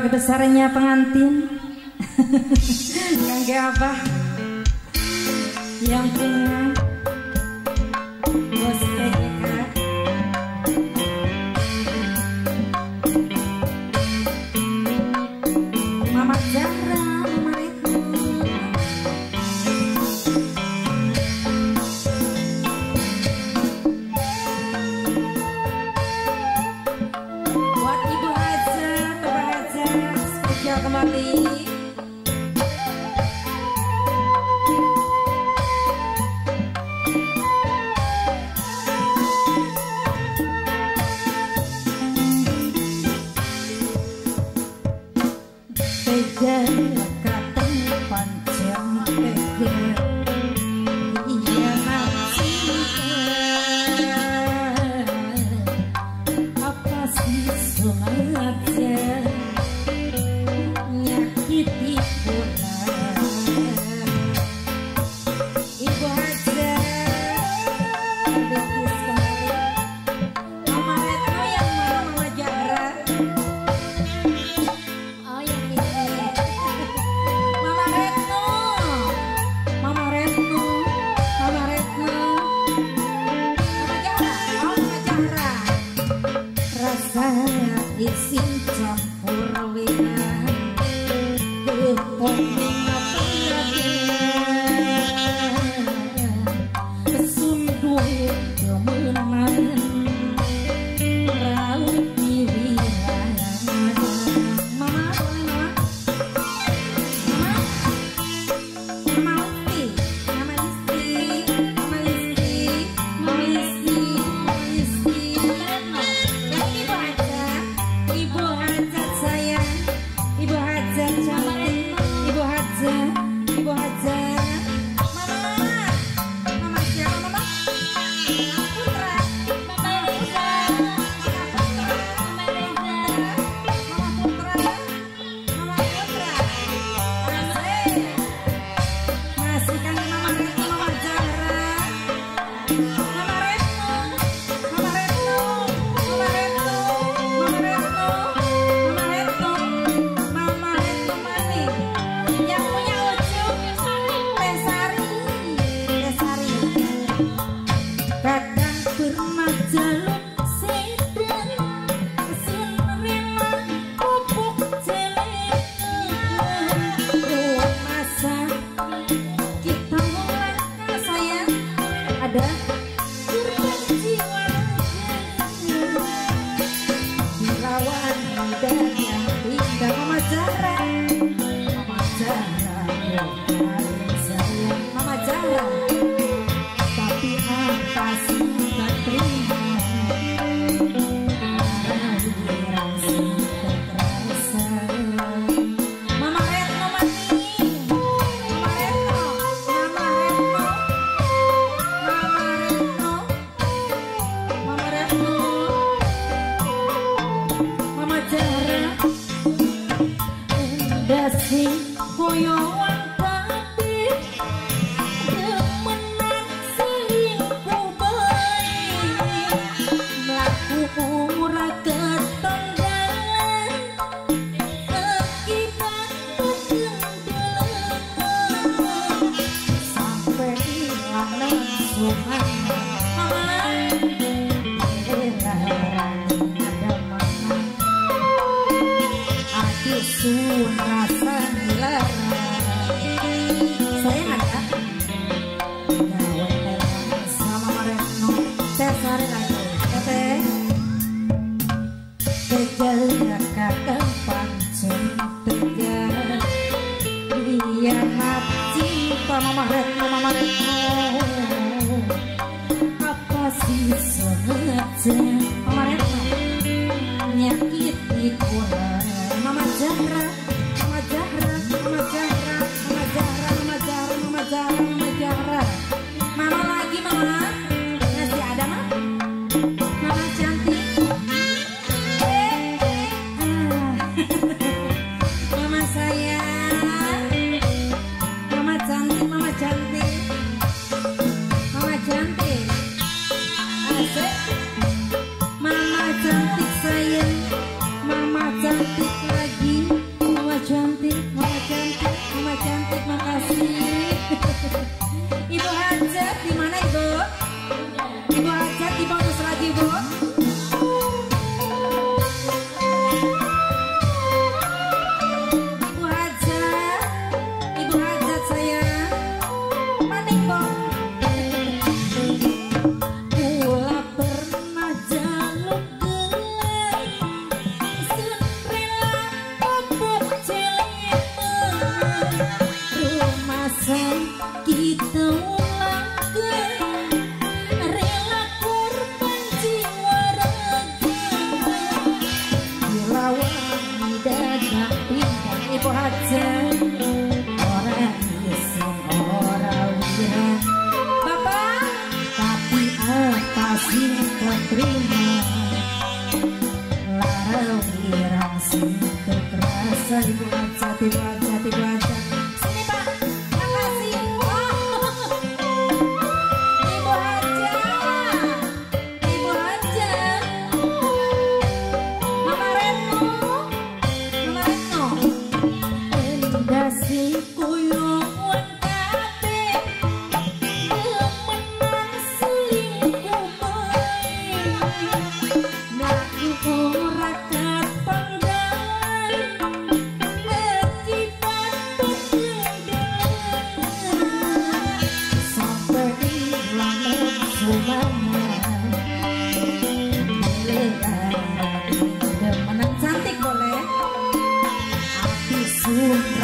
besarnya pengantin. Yang apa? Yang punya bos PJK. Mama Zahra, Mama Retno. Buat Ibu Haja, Bapak Haja, spesial kembali. Isin campur wina kesunduh kemenangan raut di wilayah. Mama boleh mama Uti, Mama Listi, Mama Listi, Mama Listi, Mama Listi, Ibu Hajat sayang, Ibu Hajat cantik, Ibu Hajat, Ibu Hajat, Mama siapa Mama? Putra, Mama Reza, Mama Reza, Mama Putra, Mama Putra, masih kan Mama Retno, Mama Zahra, Mama Retno, Mama Retno, Mama Retno, Mama Retno. Kadang pernah jaluk sedan kesun rela pupuk celengan ruang masa kita mulai sayang ada kurban jiwa dilawan dan yang pindah. Mama Zahra, Mama Zahra, sayang Mama Zahra. Tapi apa sih tak terima rasa terasa. Mama Retno mati, Mama Retno, Mama Retno, Mama Retno, Mama Retno, Mama Zahra. Dasi boyongan tapi demenan selingkuh baik melaku murah ketonggalan akibat kegendaan sampai hilang langsungan. Mama ada mana adik sun rasa dilarang. Saya ada sama Mama Retno sesare lagi teteh kejalan kakak pancen tegar dia hati Mama Retno, Mama Retno. Apa sih sengaja Mama Retno nyakiti kurang. Mama Zahra, Mama Zahra, Mama Zahra, Mama Zahra, Mama Zahra, Mama Zahra, Mama Zahra. Mama lagi Mama, masih ada Mama, Mama cantik. Mama sayang, Mama cantik, Mama cantik, Mama cantik. Asik. Mama cantik sayang, Mama cantik. Ibu aja, ibu aja, ibu aja. Sini Pak, makasih. Ibu aja, ibu aja. Mama Retno, Mama Retno. Endasi kuyung wekate, kemenang selingkuh baik. Naku ora menang cantik boleh. Api